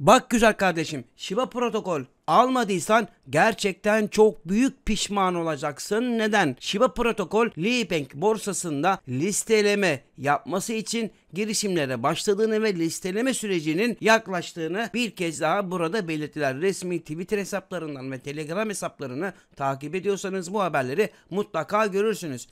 Bak güzel kardeşim, Shiba protokol almadıysan gerçekten çok büyük pişman olacaksın. Neden? Shiba protokol Libank borsasında listeleme yapması için girişimlere başladığını ve listeleme sürecinin yaklaştığını bir kez daha burada belirttiler. Resmi Twitter hesaplarından ve Telegram hesaplarını takip ediyorsanız bu haberleri mutlaka görürsünüz.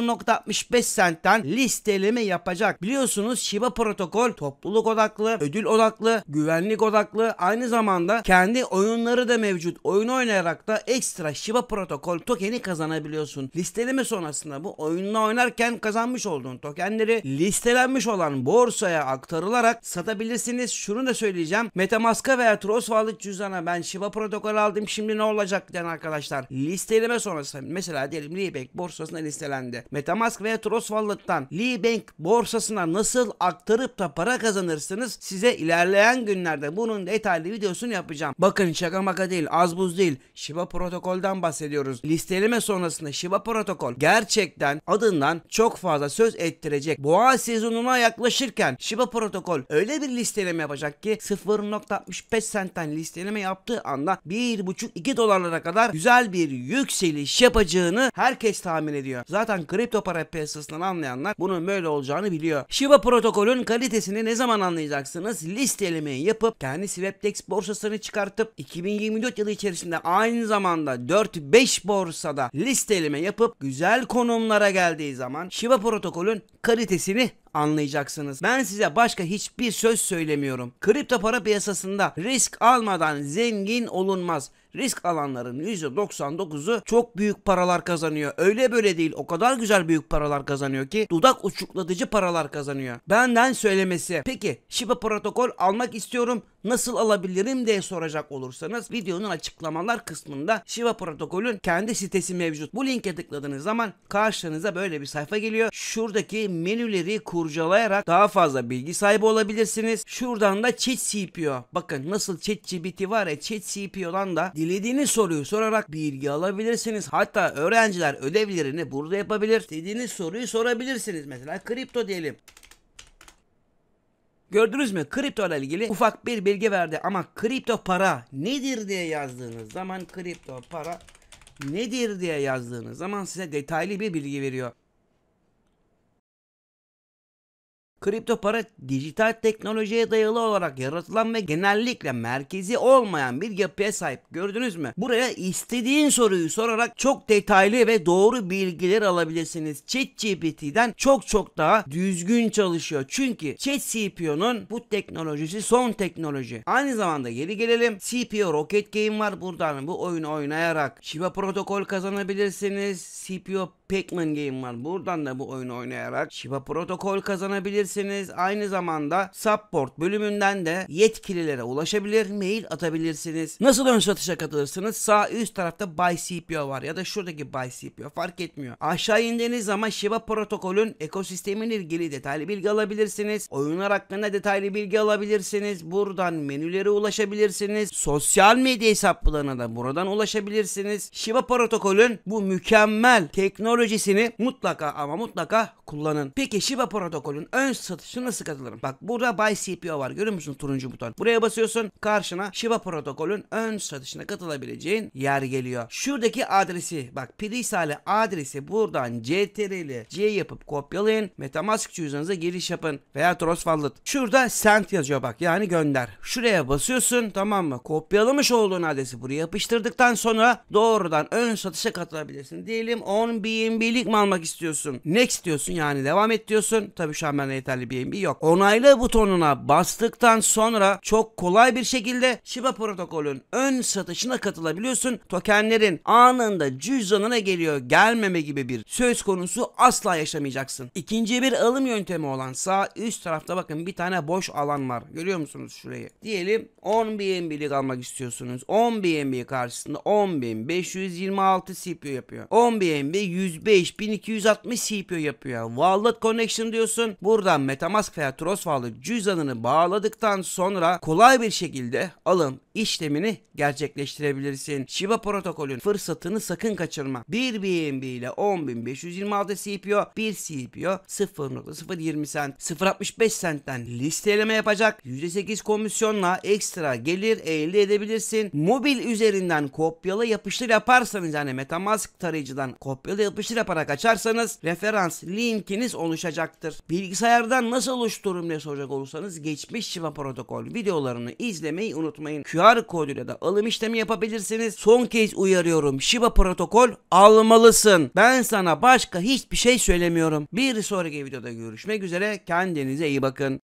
0.65 centten listeleme yapacak. Biliyorsunuz Shiba protokol topluluk odaklı, ödül odaklı, güvenlik odaklı, aynı zamanda kendi oyunları da mevcut. Oyun oynayarak da ekstra Shiba protokol tokeni kazanabiliyorsun. Listeleme sonrasında bu oyunla oynarken kazanmış olduğun tokenleri listelenmiş olan borsaya aktarılarak satabilirsiniz. Şunu da söyleyeceğim. MetaMask'a veya Trust Wallet cüzdana ben Shiba protokol aldım, şimdi ne olacak diyen arkadaşlar, listeleme sonrası mesela diyelim Libank borsasına listelendi. MetaMask veya Trust Wallet'tan Libank borsasına nasıl aktarıp da para kazanırsınız, size ilerleyen günlerde bunun detaylı videosunu yapacağım. Bakın şaka maka değil, az buz değil. Shiba protokoldan bahsediyoruz. Listeleme sonrasında Shiba protokol gerçekten adından çok fazla söz ettirecek. Boğa sezonuna yaklaşırken Shiba protokol öyle bir listeleme yapacak ki 0.65 centten listeleme yaptığı anda 1,5-2 dolarlara kadar güzel bir yükseliş yapacağını herkes tahmin ediyor. Zaten kripto para piyasasından anlayanlar bunun böyle olacağını biliyor. Shiba protokolün kalitesini ne zaman anlayacaksınız? Listelemeyi yapıp kendi Swapdex borsasını çıkartıp 2024 yılı içerisinde aynı zamanda 4-5 borsada listeleme yapıp güzel konumlara geldiği zaman Shiba protokolün kalitesini anlayacaksınız. Ben size başka hiçbir söz söylemiyorum. Kripto para piyasasında risk almadan zengin olunmaz. Risk alanların %99'u çok büyük paralar kazanıyor. Öyle böyle değil. O kadar güzel büyük paralar kazanıyor ki dudak uçuklatıcı paralar kazanıyor. Benden söylemesi. Peki Shiba protokol almak istiyorum, nasıl alabilirim diye soracak olursanız videonun açıklamalar kısmında Shiba protokolün kendi sitesi mevcut. Bu linke tıkladığınız zaman karşınıza böyle bir sayfa geliyor. Şuradaki menüleri kurcalayarak daha fazla bilgi sahibi olabilirsiniz. Şuradan da ChatGPT. Bakın nasıl ChatGPT var ya, ChatGPT'dan da dilediğiniz soruyu sorarak bilgi alabilirsiniz. Hatta öğrenciler ödevlerini burada yapabilir. İstediğiniz soruyu sorabilirsiniz. Mesela kripto diyelim. Gördünüz mü? Kripto ile ilgili ufak bir bilgi verdi ama kripto para nedir diye yazdığınız zaman, kripto para nedir diye yazdığınız zaman size detaylı bir bilgi veriyor. Kripto para dijital teknolojiye dayalı olarak yaratılan ve genellikle merkezi olmayan bir yapıya sahip. Gördünüz mü? Buraya istediğin soruyu sorarak çok detaylı ve doğru bilgiler alabilirsiniz. ChatGPT'den çok daha düzgün çalışıyor. Çünkü ChatGPT'nin bu teknolojisi son teknoloji. Aynı zamanda geri gelelim. CPU Rocket Game var. Buradan bu oyunu oynayarak Shiba protokol kazanabilirsiniz. CPU Pac-Man Game var. Buradan da bu oyunu oynayarak Shiba protokol kazanabilirsiniz. Aynı zamanda support bölümünden de yetkililere ulaşabilir, mail atabilirsiniz. Nasıl ön satışa katılırsınız? Sağ üst tarafta Buy CPO var ya da şuradaki Buy CPO, fark etmiyor. Aşağı indiğiniz zaman Shiba protokolün ekosistemiyle ilgili detaylı bilgi alabilirsiniz. Oyunlar hakkında detaylı bilgi alabilirsiniz. Buradan menülere ulaşabilirsiniz. Sosyal medya hesaplarına da buradan ulaşabilirsiniz. Shiba protokolün bu mükemmel teknolojisini mutlaka ama mutlaka kullanın. Peki Shiba protokolün ön satışına nasıl katılırım? Bak burada Buy CPO var. Görüyor musun turuncu buton? Buraya basıyorsun. Karşına Shiba protokolün ön satışına katılabileceğin yer geliyor. Şuradaki adresi, bak Prisale adresi, buradan CTRL C yapıp kopyalayın. MetaMask cüzdanınıza giriş yapın veya Trust Wallet. Şurada send yazıyor bak, yani gönder. Şuraya basıyorsun, tamam mı? Kopyalamış olduğun adresi buraya yapıştırdıktan sonra doğrudan ön satışa katılabilirsin. Diyelim 10 BNB'lik mi almak istiyorsun? Next diyorsun, yani devam et diyorsun. Tabii şu an bende yeterli BNB yok. Onayla butonuna bastıktan sonra çok kolay bir şekilde Shiba protokolün ön satışına katılabiliyorsun. Tokenlerin anında cüzdanına geliyor. Gelmeme gibi bir söz konusu asla yaşamayacaksın. İkinci bir alım yöntemi olan sağ üst tarafta bakın bir tane boş alan var. Görüyor musunuz şurayı? Diyelim 10 BNB'lik almak istiyorsunuz. 10 BNB karşısında 10.526 CPU yapıyor. 10 BNB 105.260 CPU yapıyor. Wallet Connection diyorsun. Buradan MetaMask veya Trust Wallet cüzdanını bağladıktan sonra kolay bir şekilde alım, işlemini gerçekleştirebilirsin. Shiba protokolün fırsatını sakın kaçırma. 1 BNB ile 10.526 CPO, 1 CPO 0.020 cent, 0.65 centten listeleme yapacak. %8 komisyonla ekstra gelir elde edebilirsin. Mobil üzerinden kopyala yapıştır yaparsanız, yani MetaMask tarayıcıdan kopyala yapıştır yaparak açarsanız referans linkiniz oluşacaktır. Bilgisayardan nasıl oluştururum diye soracak olursanız geçmiş Shiba protokol videolarını izlemeyi unutmayın. QR koduyla da alım işlemi yapabilirsiniz. Son kez uyarıyorum, Shiba protokol almalısın. Ben sana başka hiçbir şey söylemiyorum. Bir sonraki videoda görüşmek üzere. Kendinize iyi bakın.